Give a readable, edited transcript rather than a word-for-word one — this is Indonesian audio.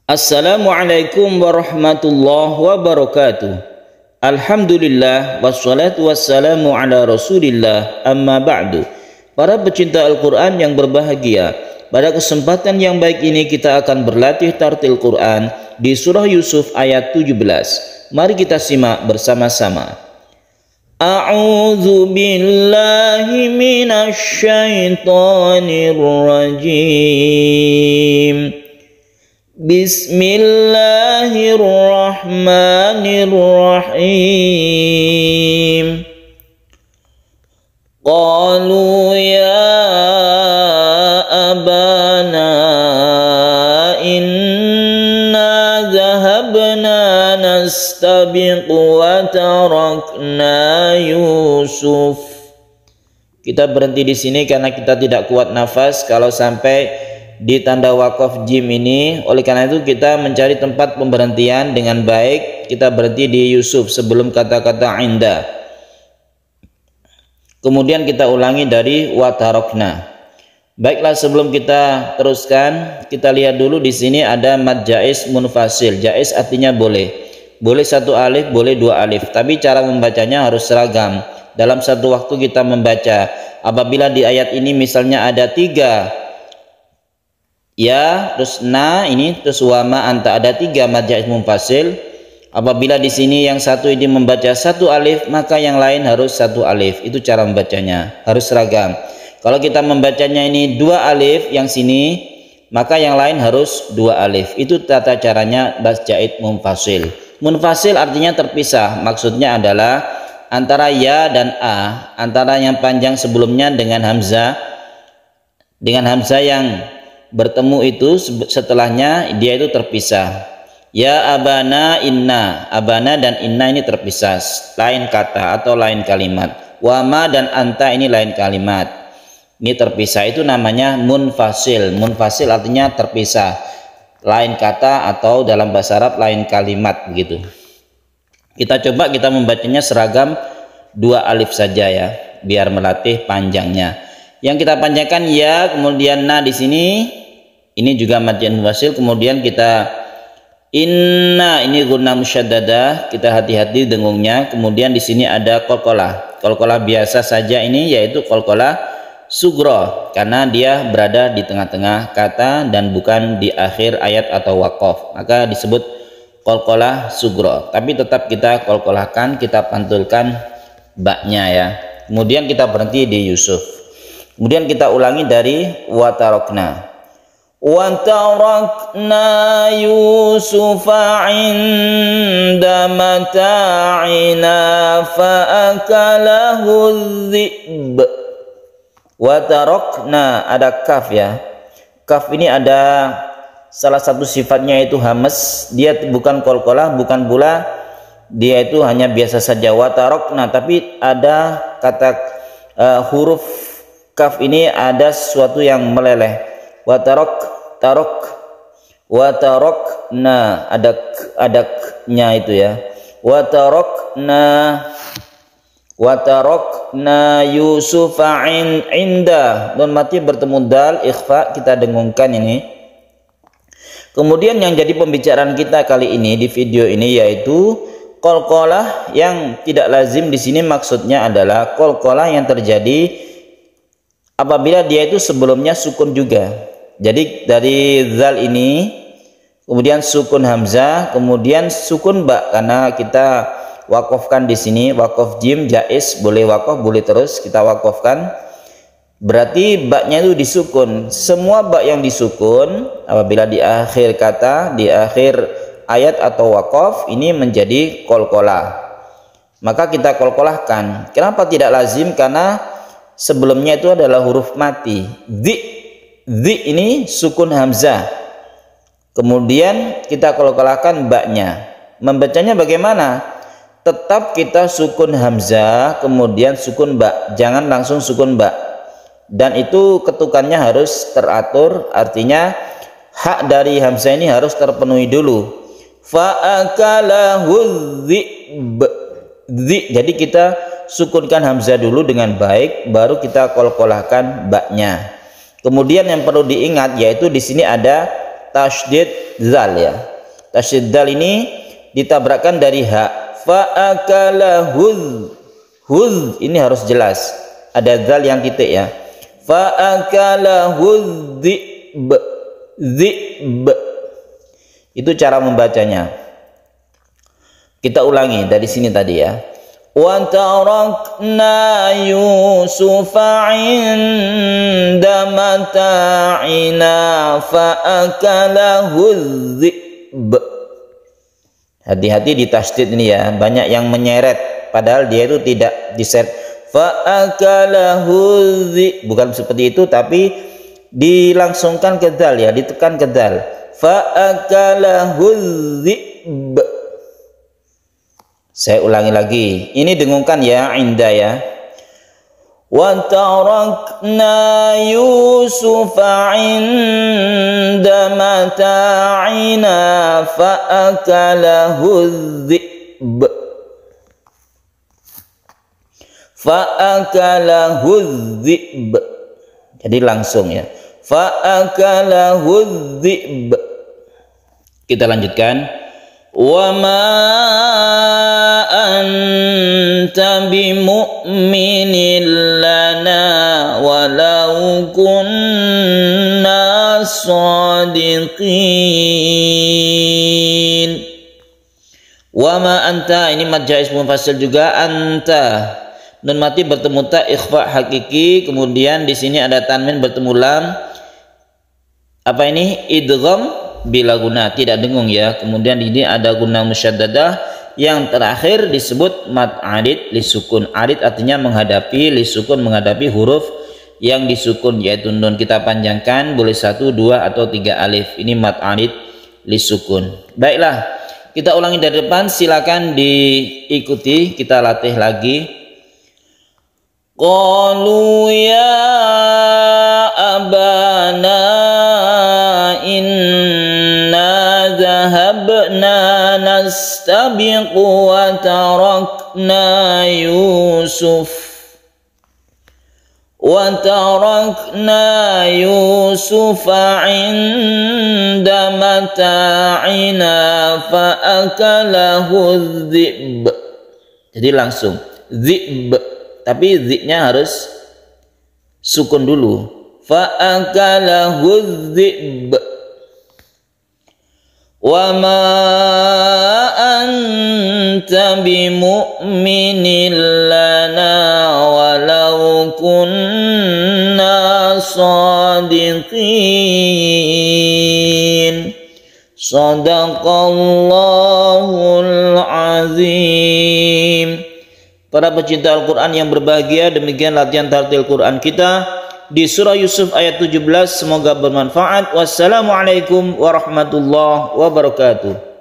Assalamualaikum warahmatullahi wabarakatuh. Alhamdulillah wassalatu wassalamu ala Rasulillah, amma ba'du. Para pecinta Al-Quran yang berbahagia, pada kesempatan yang baik ini kita akan berlatih tartil Quran di surah Yusuf ayat 17. Mari kita simak bersama-sama. A'udzu billahi minasy syaithanir rajim. Bismillahirrahmanirrahim. Qalu ya abana inna dhahabna nastabiqu wa tarakna Yusuf. Kita berhenti di sini karena kita tidak kuat nafas kalau sampai di tanda wakaf jim ini. Oleh karena itu kita mencari tempat pemberhentian dengan baik. Kita berhenti di Yusuf sebelum kata-kata inda. Kemudian kita ulangi dari watarokna. Baiklah, sebelum kita teruskan, kita lihat dulu di sini ada mad jaiz munfasil. Jaiz artinya boleh. Boleh satu alif, boleh dua alif. Tapi cara membacanya harus seragam. Dalam satu waktu kita membaca. Apabila di ayat ini misalnya ada tiga ya, terus na ini, terus wama anta, ada tiga mad jaiz munfasil. Apabila di sini yang satu ini membaca satu alif, maka yang lain harus satu alif. Itu cara membacanya, harus seragam. Kalau kita membacanya ini dua alif yang sini, maka yang lain harus dua alif. Itu tata caranya mad jaiz munfasil. Munfasil artinya terpisah. Maksudnya adalah antara ya dan a, antara yang panjang sebelumnya dengan hamzah yang bertemu itu setelahnya dia itu terpisah. Ya abana inna, abana dan inna ini terpisah, lain kata atau lain kalimat. Wama dan anta ini lain kalimat, ini terpisah. Itu namanya munfasil. Munfasil artinya terpisah, lain kata atau dalam bahasa Arab lain kalimat begitu. Kita coba kita membacanya seragam dua alif saja ya, biar melatih panjangnya. Yang kita panjangkan ya, kemudian na di sini. Ini juga mad jaiz munfasil. Kemudian kita inna, ini gunnah musyaddadah, kita hati-hati dengungnya. Kemudian di sini ada qalqalah. Qalqalah biasa saja ini, yaitu qalqalah sugro, karena dia berada di tengah-tengah kata dan bukan di akhir ayat atau waqaf, maka disebut qalqalah sugro. Tapi tetap kita qalqalahkan, kita pantulkan baknya ya. Kemudian kita berhenti di Yusuf. Kemudian kita ulangi dari watarokna. وَتَرَكْنَا يُوسُفَ عِنْدَ مَتَاعِنَا فَأَكَلَهُ الذِّئْبُ. وَتَرَكْنَا, ada kaf ya. Kaf ini ada salah satu sifatnya itu hamas. Dia bukan qalqalah, bukan pula dia itu hanya biasa saja watarokna, tapi ada kata huruf kaf ini ada sesuatu yang meleleh. Watarokna, ada nya itu ya. Watarokna Yusufa inda, nun mati bertemu dal ikhfa, kita dengungkan ini. Kemudian yang jadi pembicaraan kita kali ini di video ini yaitu qalqalah yang tidak lazim. Di sini maksudnya adalah qalqalah yang terjadi apabila dia itu sebelumnya sukun juga. Jadi dari zal ini, kemudian sukun hamzah, kemudian sukun ba, karena kita wakafkan di sini wakaf jim jaiz, boleh wakaf, boleh terus kita wakafkan. Berarti baknya itu disukun. Semua bak yang disukun apabila di akhir kata, di akhir ayat atau wakaf, ini menjadi qalqalah. Maka kita qalqalahkan. Kenapa tidak lazim? Karena sebelumnya itu adalah huruf mati. Di ini sukun hamzah. Kemudian kita qalqalahkan baknya. Membacanya bagaimana? Tetap kita sukun hamzah, kemudian sukun ba. Jangan langsung sukun ba. Dan itu ketukannya harus teratur. Artinya hak dari hamzah ini harus terpenuhi dulu. Fa'akalahu dhi'b. Jadi kita sukunkan hamzah dulu dengan baik, baru kita qalqalahkan baknya. Kemudian yang perlu diingat yaitu di sini ada tasydid zal ya. Tasydid zal ini ditabrakkan dari ha. Fa'akala huz ini harus jelas. Ada zal yang titik ya. Fa'akala dhi'b. Dhi'b. Itu cara membacanya. Kita ulangi dari sini tadi ya. Wa tarakna Yusufa 'inda mata'ina fa'akalahu dhi'b. Hati-hati di tasydid ini ya, banyak yang menyeret padahal dia itu tidak diseret. Fa'akalahu dhi'b, bukan seperti itu tapi dilangsungkan ke dzal ya, ditekan ke dzal. Fa'akalahu dhi'b. Saya ulangi lagi, ini dengungkan ya, inda ya. Wa tarakna Yusufa 'inda mata'ina fa'akalahu dhi'b. Fa'akalahu dhi'b. Jadi langsung ya. Fa'akalahu dhi'b. Kita lanjutkan. Wa ma anta bimu'minin lana walau kunna shadiqin. Wa ma anta ini mad jaiz munfasil juga. Anta nun mati bertemu ta ikhfa hakiki, kemudian di sini ada tanwin bertemu lam. Apa ini? Idgham bila guna, tidak dengung ya. Kemudian ini ada guna musyaddadah. Yang terakhir disebut mad arid lisukun. Arid artinya menghadapi, lisukun menghadapi huruf yang disukun, yaitu nun kita panjangkan, boleh 1, 2 atau 3 alif. Ini mad arid lisukun. Baiklah, kita ulangi dari depan, silakan diikuti, kita latih lagi. Qalu ya abana inna dhahabna nastabiqu wa tarakna Yusufa 'inda mata'ina fa'akalahu dhi'b. Jadi langsung dhi'b, tapi zi-nya harus sukun dulu. Fa'akalahu dhi'b. Wa ma anta bimu'minin lana walau kunna shadiqin. Shadaqallahul azim. Para pecinta Al-Quran yang berbahagia, demikian latihan tartil Quran kita di surah Yusuf ayat 17. Semoga bermanfaat. Wassalamualaikum warahmatullahi wabarakatuh.